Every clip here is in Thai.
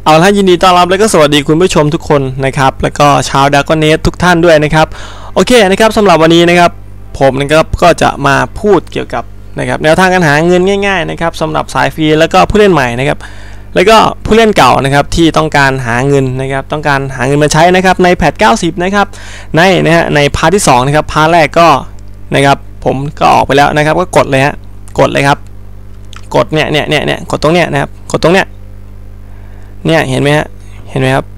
เอาละยินดีต้อนรับและก็สวัสดีคุณผู้ชมทุกคนนะครับแล้วก็ชาวดราก้อนเนสทุกท่านด้วยนะครับโอเคนะครับสำหรับวันนี้นะครับผมนะครับก็จะมาพูดเกี่ยวกับนะครับแนวทางการหาเงินง่ายๆนะครับสำหรับสายฟรีแล้วก็ผู้เล่นใหม่นะครับแล้วก็ผู้เล่นเก่านะครับที่ต้องการหาเงินนะครับต้องการหาเงินมาใช้นะครับในแพท90นะครับในพาร์ทที่2นะครับพาร์ทแรกก็นะครับผมก็ออกไปแล้วนะครับก็กดเลยฮะกดเลยครับกดเนี่ยกดตรงเนี้ยนะครับกดตรงเนี้ยเนี่ยเห็นไหมฮะเห็นไหมครับ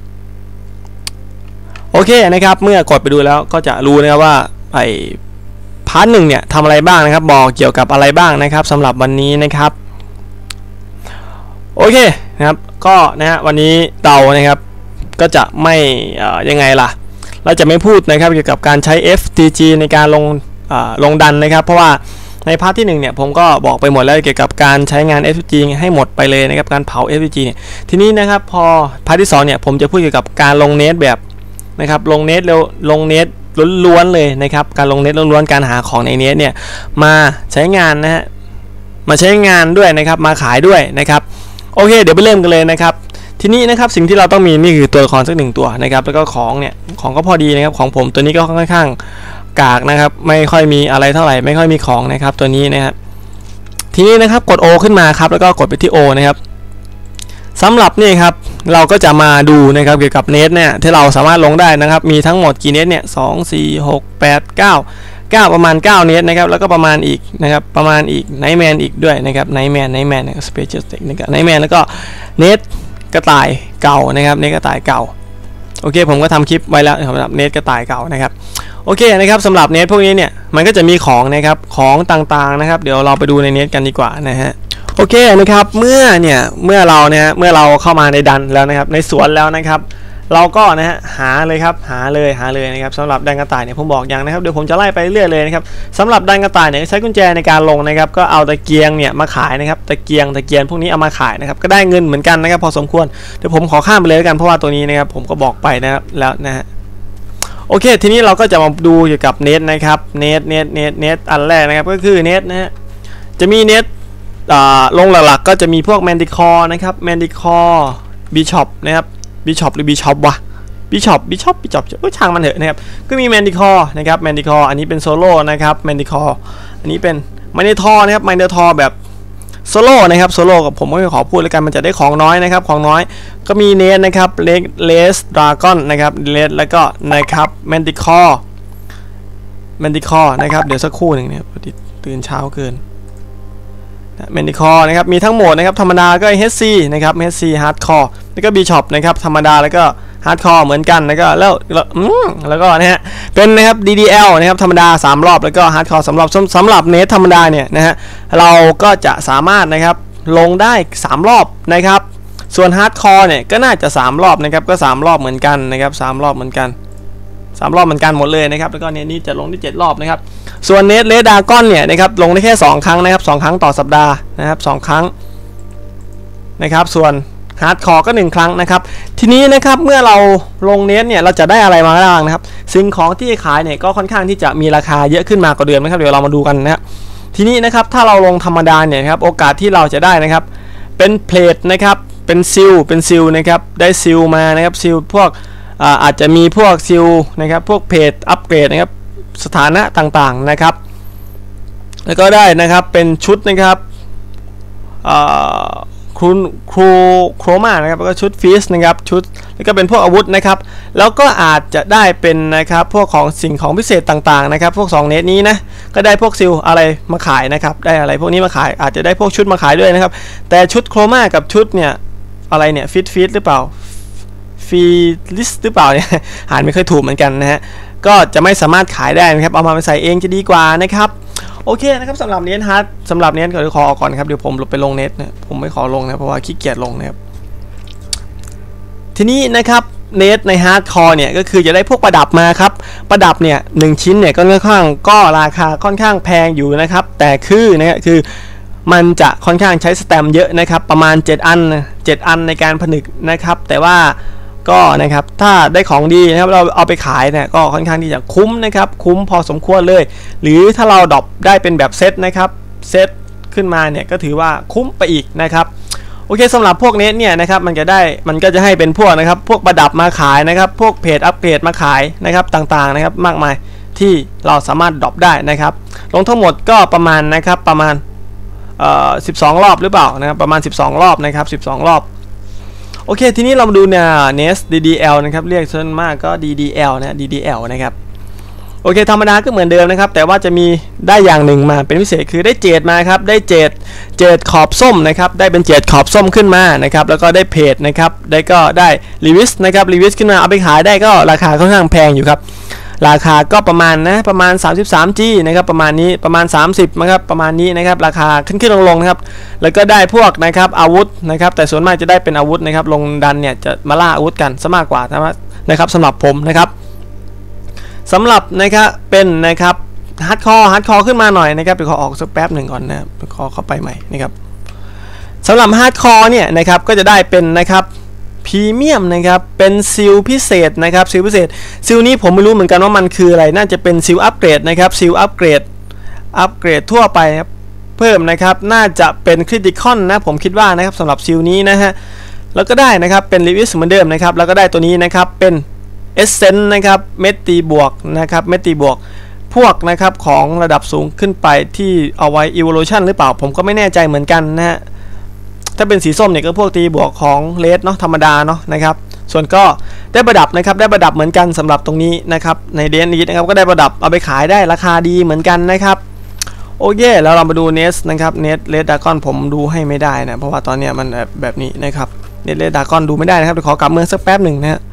โอเคนะครับเมื่อกดไปดูแล้วก็จะรู้นะครับว่าไอ้พาร์ทหนึ่งเนี่ยทำอะไรบ้างนะครับบอกเกี่ยวกับอะไรบ้างนะครับสำหรับวันนี้นะครับโอเคนะครับก็นะฮะวันนี้เรานะครับก็จะไม่ยังไงล่ะเราจะไม่พูดนะครับเกี่ยวกับการใช้ FTG ในการลงดันนะครับเพราะว่าในพาร์ทที่1เนี่ยผมก็บอกไปหมดแล้วเกี่ยวกับการใช้งาน FTG ให้หมดไปเลยนะครับการเผา FTG เนี่ยทีนี้นะครับพอพาร์ทที่2เนี่ยผมจะพูดเกี่ยวกับการลงเนตแบบนะครับลงเนตล้วนๆเลยนะครับการลงเนตล้วนๆการหาของในเนตเนี่ยมาใช้งานนะฮะมาใช้งานด้วยนะครับมาขายด้วยนะครับโอเคเดี๋ยวไปเริ่มกันเลยนะครับทีนี้นะครับสิ่งที่เราต้องมีนี่คือตัวละครสัก1ตัวนะครับแล้วก็ของเนี่ยของก็พอดีนะครับของผมตัวนี้ก็ค่อนข้างกากนะครับไม่ค่อยมีอะไรเท่าไหร่ไม่ค่อยมีของนะครับตัวนี้นะครับทีนี้นะครับกด O ขึ้นมาครับแล้วก็กดไปที่ O นะครับสำหรับนี่ครับเราก็จะมาดูนะครับเกี่ยวกับเนตเนี่ยที่เราสามารถลงได้นะครับมีทั้งหมดกี่เนตเนี่ย2 4 6 8 9ประมาณ9เนตนะครับแล้วก็ประมาณอีกนะครับประมาณอีกไนท์แมนอีกด้วยนะครับไนท์แมนสเปเชียลสเต็กนะครับไนท์แมนแล้วก็เนตกระต่ายเก่านะครับเนตกระต่ายเก่าโอเคผมก็ทำคลิปไว้แล้วสำหรับเนตกระต่ายเก่านะครับโอเคนะครับสำหรับเนตพวกนี้เนี่ยมันก็จะมีของนะครับของต่างๆนะครับเดี๋ยวเราไปดูในเนตกันดีกว่านะฮะโอเคนะครับเมื่อเราเข้ามาในดันแล้วนะครับในสวนแล้วนะครับเราก็นะฮะหาเลยนะครับสำหรับดันกระต่ายเนี่ยผมบอกอย่างนะครับเดี๋ยวผมจะไล่ไปเรื่อยเลยนะครับสำหรับดันกระต่ายเนี่ยใช้กุญแจในการลงนะครับก็เอาตะเกียงเนี่ยมาขายนะครับตะเกียงพวกนี้เอามาขายนะครับก็ได้เงินเหมือนกันนะครับพอสมควรเดี๋ยวผมขอข้ามไปเลยกันเพราะว่าตัวนี้นะครับผมก็บอกไปนะครับแล้วนะฮะโอเคทีนี้เราก็จะมาดูเกี่ยวกับเนตนะครับเนตอันแรกนะครับก็คือเนตนะฮะจะมีเนตลงหลักๆก็จะมีพวกแมนดิคอร์นะครับแมนดิคอร์บิชอปนะครับบิชอปหรือบิชอปวะบิชอปช่างมันเถอะนะครับก็มีแมนดิคอร์นะครับแมนดิคอร์อันนี้เป็นโซโล่นะครับแมนดิคอร์อันนี้เป็นไมเนทอร์นะครับไมเนทอร์แบบโซโล่นะครับโซโล่กับผมไม่ขอพูดแล้วกันมันจะได้ของน้อยนะครับของน้อยก็มีเนสนะครับเลสดราก้อนนะครับเลสแล้วก็นะครับแมนดิคอร์นะครับเดี๋ยวสักครู่หนึ่งเนี่ยตื่นเช้าเกินแมนดิคอร์นะครับมีทั้งหมดนะครับธรรมดาก็ HC นะครับ HC Hardcore แล้วก็ Bishop นะครับธรรมดาแล้วก็ Hardcore เหมือนกันแล้วก็แล้วก็นะฮะเป็นนะครับ DDL นะครับธรรมดา3รอบแล้วก็ Hardcore 3รอบสำหรับเนทธรรมดาเนี่ยนะฮะเราก็จะสามารถนะครับลงได้3รอบนะครับส่วน Hardcore เนี่ยก็น่าจะ3รอบนะครับก็3รอบเหมือนกันนะครับ3รอบเหมือนกันหมดเลยนะครับแล้วก็เนี่ยนี่จะลงได้7รอบนะครับส่วนเนทเลดดากอนเนี่ยนะครับลงได้แค่2ครั้งนะครับ2ครั้งต่อสัปดาห์นะครับ2ครั้งนะครับส่วนฮาร์ดคอร์ก็1ครั้งนะครับทีนี้นะครับเมื่อเราลงเนทเนี่ยเราจะได้อะไรมาบ้างนะครับสิ่งของที่ขายเนี่ยก็ค่อนข้างที่จะมีราคาเยอะขึ้นมากว่าเดิมนะครับเดี๋ยวเรามาดูกันนะครับทีนี้นะครับถ้าเราลงธรรมดาเนี่ยครับโอกาสที่เราจะได้นะครับเป็นเพลทนะครับเป็นซิลนะครับได้ซิลมานะครับซิลพวกอาจจะมีพวกซิลนะครับพวกเพจอัปเกรดนะครับสถานะต่างๆนะครับแล้วก็ได้นะครับเป็นชุดนะครับครูโครมานะครับแล้วก็ชุดฟีสนะครับชุดแล้วก็เป็นพวกอาวุธนะครับแล้วก็อาจจะได้เป็นนะครับพวกของสิ่งของพิเศษต่างๆนะครับพวก2เนตนี้นะก็ได้พวกซิลอะไรมาขายนะครับได้อะไรพวกนี้มาขายอาจจะได้พวกชุดมาขายด้วยนะครับแต่ชุดโครมากับชุดเนี่ยอะไรเนี่ยฟิตหรือเปล่าฟีลิสหรือเปล่าเนี่ยหาไม่ค่อยถูกเหมือนกันนะฮะก็จะไม่สามารถขายได้นะครับเอามาใส่เองจะดีกว่านะครับโอเคนะครับสำหรับเนทฮาร์ดสำหรับเนทขอออกก่อนครับเดี๋ยวผมลงไปลงเนทนะผมไม่ขอลงนะเพราะว่าขี้เกียจลงนะครับทีนี้นะครับเนทในฮาร์ดคอร์เนี่ยก็คือจะได้พวกประดับมาครับประดับเนี่ย1ชิ้นเนี่ยก็ค่อนข้างก็ราคาค่อนข้างแพงอยู่นะครับแต่คือมันจะค่อนข้างใช้สแตมป์เยอะนะครับประมาณ7อันในการผนึกนะครับแต่ว่าก็นะครับถ้าได้ของดีนะครับเราเอาไปขายเนี่ยก็ค่อนข้างที่จะคุ้มนะครับคุ้มพอสมควรเลยหรือถ้าเราดรอปได้เป็นแบบเซตนะครับเซตขึ้นมาเนี่ยก็ถือว่าคุ้มไปอีกนะครับโอเคสำหรับพวกเน็ตเนี่ยนะครับมันก็จะให้เป็นพวกนะครับพวกประดับมาขายนะครับพวกเพจอัปเกรดมาขายนะครับต่างๆนะครับมากมายที่เราสามารถดรอปได้นะครับลงทั้งหมดก็ประมาณนะครับประมาณ12 รอบหรือเปล่านะครับประมาณ12 รอบนะครับ12 รอบโอเคทีนี้เรามาดูเนี่ย Nest DDL นะครับเรียกส่วนมากก็ DDL นะ DDL นะครับโอเคธรรมดาก็เหมือนเดิมนะครับแต่ว่าจะมีได้อย่างหนึ่งมาเป็นพิเศษคือได้เจดมาครับได้เจดขอบส้มนะครับได้เป็นเจดขอบส้มขึ้นมานะครับแล้วก็ได้เพจนะครับได้รีวิสนะครับรีวิสขึ้นมาเอาไปขายได้ก็ราคาค่อนข้างแพงอยู่ครับราคาก็ประมาณ33G นะครับประมาณนี้ประมาณ30นะครับประมาณนี้นะครับราคาขึ้นลงนะครับแล้วก็ได้พวกนะครับอาวุธนะครับแต่ส่วนมากจะได้เป็นอาวุธนะครับลงดันเนี่ยจะมาล่าอาวุธกันซะมากกว่านะครับสำหรับผมนะครับสำหรับนะครับเป็นนะครับฮาร์ดคอร์ขึ้นมาหน่อยนะครับเดี๋ยวขอออกสักแป๊บหนึ่งก่อนนะครับขอเข้าไปใหม่นะครับสำหรับฮาร์ดคอร์เนี่ยนะครับก็จะได้เป็นนะครับพรีเมียมนะครับเป็นซิลพิเศษนะครับซิลพิเศษซิลนี้ผมไม่รู้เหมือนกันว่ามันคืออะไรน่าจะเป็นซิลอัปเกรดนะครับซิลอัปเกรดทั่วไปครับเพิ่มนะครับน่าจะเป็นคริติคอลนะผมคิดว่านะครับสำหรับซิลนี้นะฮะแล้วก็ได้นะครับเป็นรีวิวเหมือนเดิมนะครับแล้วก็ได้ตัวนี้นะครับเป็นเอเซนต์นะครับเม็ดตีบวกนะครับเม็ดตีบวกพวกนะครับของระดับสูงขึ้นไปที่เอาไว้ evolution หรือเปล่าผมก็ไม่แน่ใจเหมือนกันนะฮะถ้าเป็นสีส้มเนี่ยก็พวกตีบวกของเลสเนาะธรรมดาเนาะนะครับส่วนก็ได้ประดับนะครับได้ประดับเหมือนกันสำหรับตรงนี้นะครับในเดนนี้นะครับก็ได้ประดับเอาไปขายได้ราคาดีเหมือนกันนะครับโอเคแล้วเรามาดูเนสนะครับเนสเลสดากอนผมดูให้ไม่ได้นะเพราะว่าตอนนี้มันแบบนี้นะครับเนสเลสดากอนดูไม่ได้นะครับเดี๋ยวขอกลับเมืองสักแป๊บหนึ่งนะฮะ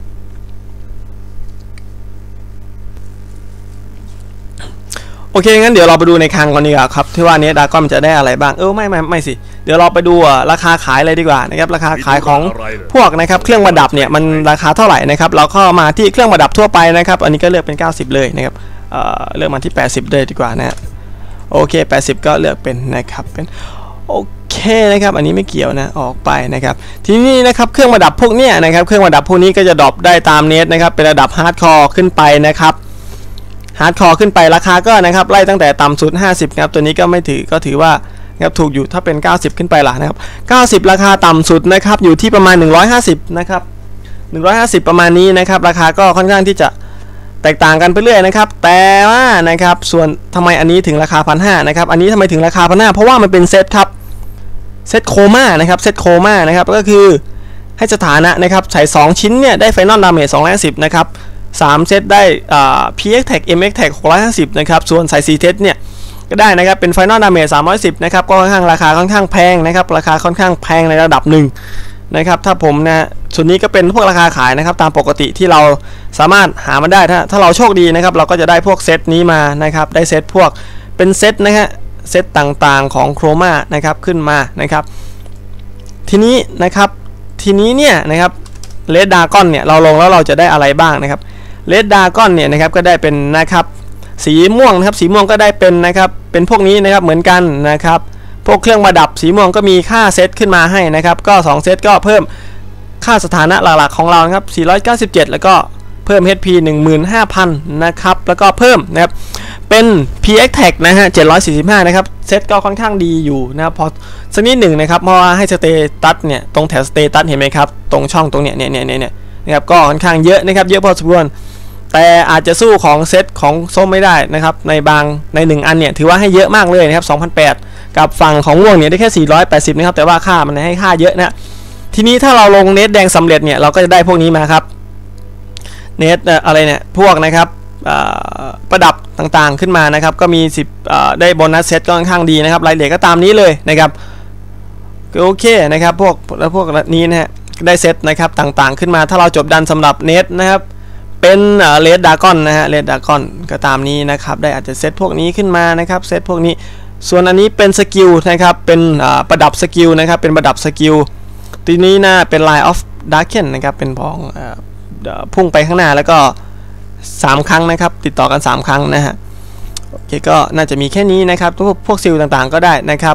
โอเคงั้นเดี๋ยวเราไปดูในคลังก่อนดีกว่าครับที่ว่าเนสดากอนจะได้อะไรบ้างไม่สิเดี๋ยวเราไปดูราคาขายเลยดีกว่านะครับราคาขายของพวกนะครับเครื่องประดับเนี่ยมันราคาเท่าไหร่นะครับเราเข้ามาที่เครื่องประดับทั่วไปนะครับอันนี้ก็เลือกเป็น90เลยนะครับเลือกมาที่80เลยดีกว่านะโอเค80ก็เลือกเป็นนะครับเป็นโอเคนะครับอันนี้ไม่เกี่ยวนะออกไปนะครับทีนี้นะครับเครื่องประดับพวกเนี้ยนะครับเครื่องประดับพวกนี้ก็จะดรอปได้ตามเนสนะครับเป็นระดับฮาร์ดคอร์ขึ้นไปนะครับฮาร์ดคอร์ขึ้นไปราคาก็นะครับไล่ตั้งแต่ต่ำสุด50ครับตัวนี้ก็ไม่ถือว่านะครับถูกอยู่ถ้าเป็น90ขึ้นไปล่ะนะครับ90ราคาต่ำสุดนะครับอยู่ที่ประมาณ150นะครับ150ประมาณนี้นะครับราคาก็ค่อนข้างที่จะแตกต่างกันไปเรื่อยนะครับแต่ว่านะครับส่วนทำไมอันนี้ถึงราคา 1,500 นะครับอันนี้ทำไมถึงราคา 1,500 เพราะว่ามันเป็นเซตครับเซตโคม่านะครับเซตโคม่านะครับก็คือให้สถานะนะครับใส่2ชิ้นเนี่ยได้ไฟนอลดาเมจ210นะครับ3เซตได้PX Tag MX Tag 650นะครับส่วนใส่4เซตเนี่ยก็ได้นะครับเป็น Final Damage 310นะครับก็ค่อนข้างราคาค่อนข้างแพงนะครับราคาค่อนข้างแพงในระดับหนึ่งนะครับถ้าผมนะส่วนนี้ก็เป็นพวกราคาขายนะครับตามปกติที่เราสามารถหามันได้ถ้าเราโชคดีนะครับเราก็จะได้พวกเซตนี้มานะครับได้เซตพวกเป็นเซตนะฮะเซตต่างๆของโครมานะครับขึ้นมานะครับทีนี้เนี่ยนะครับเลดดากอนเนี่ยเราลงแล้วเราจะได้อะไรบ้างนะครับเลดดากอนเนี่ยนะครับก็ได้เป็นนะครับสีม่วงนะครับสีม่วงก็ได้เป็นนะครับเป็นพวกนี้นะครับเหมือนกันนะครับพวกเครื่องประดับสีม่วงก็มีค่าเซตขึ้นมาให้นะครับก็2เซตก็เพิ่มค่าสถานะหลักๆของเราครับ497แล้วก็เพิ่ม HP 15,000 นะครับแล้วก็เพิ่มนะครับเป็น PX Tag นะฮะ745นะครับเซตก็ค่อนข้างดีอยู่นะครับพอสักนิดหนึ่งนะครับเพราะว่าให้สเตตัสเนี่ยตรงแถวสเตตัสเห็นไหมครับตรงช่องตรงเนี้ยนะครับก็ค่อนข้างเยอะนะครับเยอะพอสมควรแต่อาจจะสู้ของเซตของส้มไม่ได้นะครับใน1อันเนี่ยถือว่าให้เยอะมากเลยนะครับ 2,800 กับฝั่งของม่วงเนี่ยได้แค่480นะครับแต่ว่าค่ามันให้ค่าเยอะนะทีนี้ถ้าเราลงเนตแดงสำเร็จเนี่ยเราก็จะได้พวกนี้มาครับเนตอะไรเนี่ยพวกนะครับประดับต่างๆขึ้นมานะครับก็มี10ได้โบนัสเซตก็ค่อนข้างดีนะครับรายละเอียดก็ตามนี้เลยนะครับโอเคนะครับพวกนี้นะฮะได้เซตนะครับต่างๆขึ้นมาถ้าเราจบดันสำหรับเนตนะครับเป็นเลดดากอนนะฮะเลดดากอนก็ตามนี้นะครับได้อาจจะเซตพวกนี้ขึ้นมานะครับเซตพวกนี้ส่วนอันนี้เป็นสกิลนะครับเป็นประดับสกิลนะครับเป็นประดับสกิลตัวนี้นะเป็น Line of Darken นะครับเป็นพองพุ่งไปข้างหน้าแล้วก็3ครั้งนะครับติดต่อกัน3ครั้งนะฮะโอเคก็น่าจะมีแค่นี้นะครับพวกซิลต่างๆก็ได้นะครับ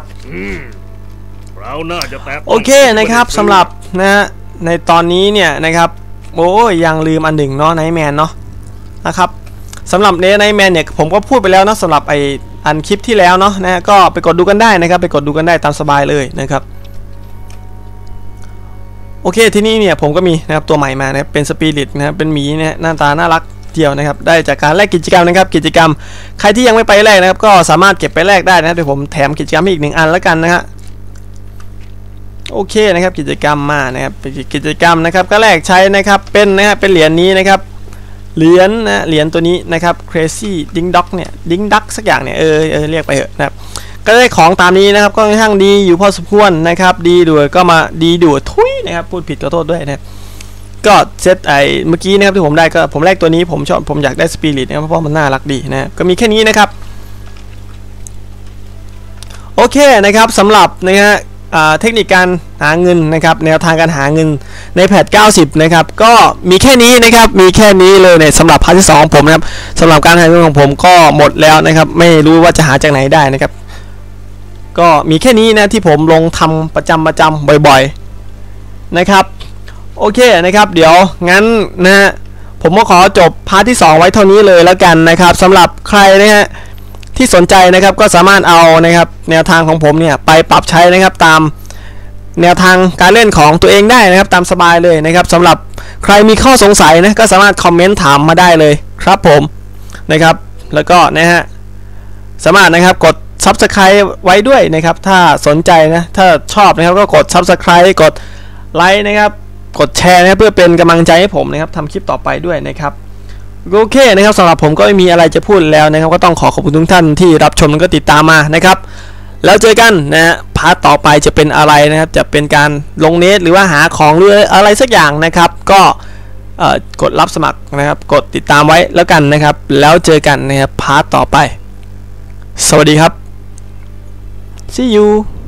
โอเคนะครับสำหรับนะฮะในตอนนี้เนี่ยนะครับโอ้ยยังลืมอันหนึ่งเนาะไนท์แมนเนาะนะครับสำหรับไนท์แมนเนี่ยผมก็พูดไปแล้วนะสำหรับอันคลิปที่แล้วเนาะนะก็ไปกดดูกันได้นะครับไปกดดูกันได้ตามสบายเลยนะครับโอเคที่นี่เนี่ยผมก็มีนะครับตัวใหม่มานะครับเป็นสปิริตนะครับเป็นหมีเนี่ยหน้าตาน่ารักเดียวนะครับได้จากการแลกกิจกรรมนะครับกิจกรรมใครที่ยังไม่ไปแลกนะครับก็สามารถเก็บไปแลกได้นะเดี๋ยวผมแถมกิจกรรมให้อีก1 อันแล้วกันนะฮะโอเคนะครับกิจกรรมมานะครับกิจกรรมนะครับก็แลกใช้นะครับเป็นเป็นเหรียญนี้นะครับเหรียญตัวนี้นะครับ crazy ding dog เนี่ย ding dog สักอย่างเนี่ยเรียกไปเถอะนะครับก็ได้ของตามนี้นะครับก็ค่อนข้างดีอยู่พอสมควรนะครับดีด้วยก็มาดีด้วยทุยนะครับพูดผิดขอโทษด้วยนะก็เซตเมื่อกี้นะครับที่ผมได้ก็ผมแรกตัวนี้ผมอยากได้สปิริตนะครับเพราะมันน่ารักดีนะก็มีแค่นี้นะครับโอเคนะครับสำหรับเทคนิคการหาเงินนะครับแนวทางการหาเงินในแพท90นะครับก็มีแค่นี้นะครับมีแค่นี้เลยเนี่ยสำหรับพาร์ทที่2ของผมนะครับสำหรับการหาเงินของผมก็หมดแล้วนะครับไม่รู้ว่าจะหาจากไหนได้นะครับก็มีแค่นี้นะที่ผมลงทำประจำบ่อยๆนะครับโอเคนะครับเดี๋ยวงั้นนะฮะผมก็ขอจบพาร์ทที่2ไว้เท่านี้เลยแล้วกันนะครับสำหรับใครนะฮะที่สนใจนะครับก็สามารถเอานะครับแนวทางของผมเนี่ยไปปรับใช้นะครับตามแนวทางการเล่นของตัวเองได้นะครับตามสบายเลยนะครับสำหรับใครมีข้อสงสัยนะก็สามารถคอมเมนต์ถามมาได้เลยครับผมนะครับแล้วก็นะฮะสามารถนะครับกด Subscribe ไว้ด้วยนะครับถ้าสนใจนะถ้าชอบนะครับก็กด Subscribe กดไลค์นะครับกดแชร์นะครับเพื่อเป็นกำลังใจให้ผมนะครับทำคลิปต่อไปด้วยนะครับโอเคนะครับสำหรับผมก็ไม่มีอะไรจะพูดแล้วนะครับก็ต้องขอบคุณทุกท่านที่รับชมและก็ติดตามมานะครับแล้วเจอกันนะฮะพาร์ทต่อไปจะเป็นอะไรนะครับจะเป็นการลงเนตหรือว่าหาของหรืออะไรสักอย่างนะครับก็กดรับสมัครนะครับกดติดตามไว้แล้วกันนะครับแล้วเจอกันนะครับพาร์ทต่อไปสวัสดีครับ see you